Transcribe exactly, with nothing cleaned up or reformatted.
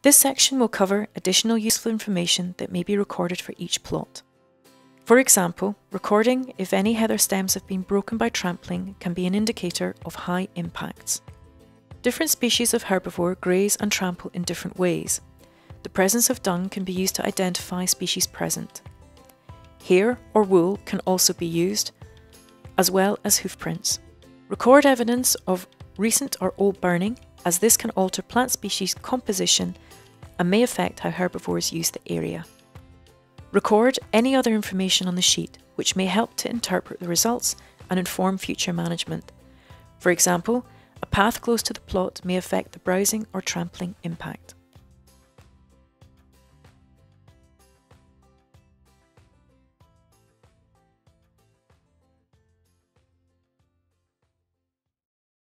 This section will cover additional useful information that may be recorded for each plot. For example, recording if any heather stems have been broken by trampling can be an indicator of high impacts. Different species of herbivore graze and trample in different ways. The presence of dung can be used to identify species present. Hair or wool can also be used, as well as hoof prints. Record evidence of recent or old burning, as this can alter plant species composition and may affect how herbivores use the area. Record any other information on the sheet which may help to interpret the results and inform future management. For example, a path close to the plot may affect the browsing or trampling impact.